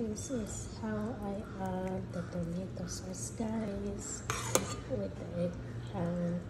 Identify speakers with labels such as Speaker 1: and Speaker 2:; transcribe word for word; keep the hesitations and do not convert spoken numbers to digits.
Speaker 1: this is how I add the tomato sauce, guys, with the eggplant.